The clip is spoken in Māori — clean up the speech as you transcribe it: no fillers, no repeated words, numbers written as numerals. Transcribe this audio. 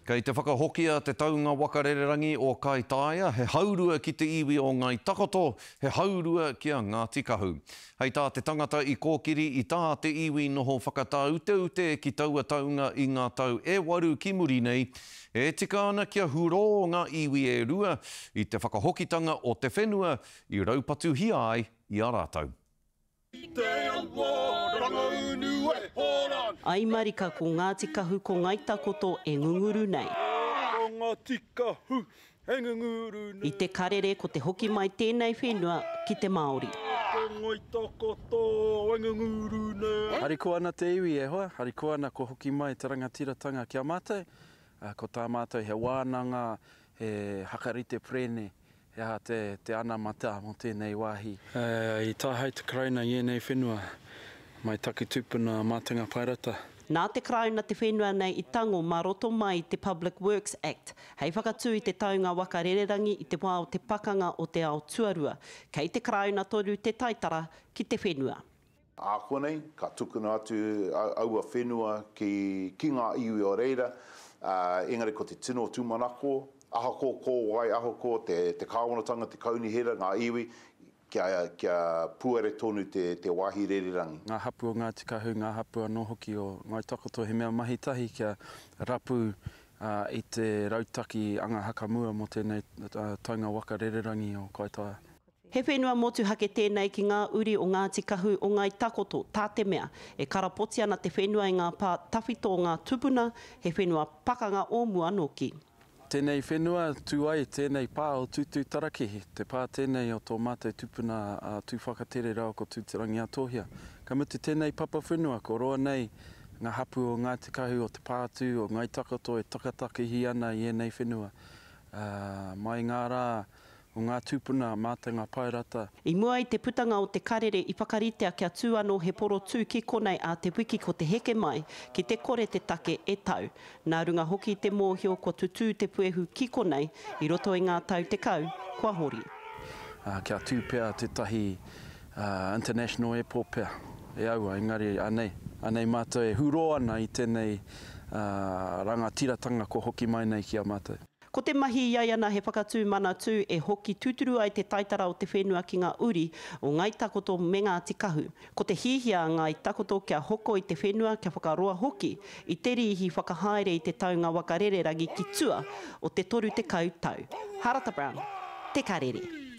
Kei te whakahokia te taunga wakarererangi o Kaitaia, he haurua ki te iwi o Ngāi Takoto, he haurua ki a Ngāti Kahu. Hei tā te tangata i kōkiri i tā te iwi noho whakataute ki taua taunga i ngā tau e waru ki muri nei, e tika ana kia huro ngā iwi e rua i te whakahokitanga o te whenua i raupatu hi ai i a rātau. Ai marika ko Ngāti Kahu ko Ngāi Takoto e ngunguru nei. Ngāti Kahu e ngunguru nei. I te karere ko te hoki mai tēnei whenua ki te Māori. Ngāi Takoto e ngunguru nei. Hariko ana te iwi e hoa, hariko ana ko hoki mai te rangatiratanga kia mātai. Ko tā mātai he wānanga, he hakarite prene. Ia te ana mata mo tēnei wāhi. I tāhei te kraina i enei whenua, mai take tūpuna mātanga pairata. Nā te kraina te whenua nei i tango maroto mai te Public Works Act. Hei whakatū i te taunga wakarererangi i te wā o te pakanga o te ao tuarua. Kei te kraina toru te taitara ki te whenua. Ākonei, ka tukuna atu aua whenua ki ngā iwi o reira. Engari ko te tino tūmanako. Aho ko wai, aho ko te kāwanatanga, te kaunihera, ngā iwi, kia puere tonu te wāhi rererangi. Ngā hapu o Ngāti Kahu, ngā hapu anō hoki o Ngāi Takoto, he mea mahitahi kia rapu i te rautaki anga hakamua mo tēnei taunga wakarererangi o Kaitaia. He whenua motu hake tēnei ki ngā uri o Ngāti Kahu o Ngāi Takoto, tā te mea, e karapoti ana te whenua i ngā pā tawhito o ngā tupuna, he whenua pakanga o muanoki. Tēnei whenua tū ai, tēnei pā o tūtū tarakehi, te pā tēnei o tō mātou tūpuna tūwhakatere rao ko tūtirangi atohia. Ka mutu tēnei papa whenua, ko roa nei ngā hapu o Ngāti Kahu o te pātū o Ngāi Takoto e takatakihi ana i enei whenua. Mai ngā rā o ngā tūpuna mātanga pairata. I mua i te putanga o te karere i whakaritea kia tū anō he poro tū ki konei a te wiki ko te heke mai ki te kore te take e tau. Nā runga hoki te mōhio ko tutū te puehu ki konei i roto i ngā tau te kau, kua hori. Kia tū pēr te tahi International Airport pēr. E aua, engari anei mātou e huro ana i tēnei rangatiratanga ko hoki mai nei ki a mātou. Ko te mahi iai ana he whakatū mana tū e hoki tūturu ai te taitara o te whenua ki ngā uri o Ngāi Takoto me Ngāti Kahu. Ko te hihia Ngāi Takoto kia hoko i te whenua kia whakaroa hoki i te rihi whakahaere i te taunga wakarererangi ki tua o te toru te kau tau. Harata Brown, te karere.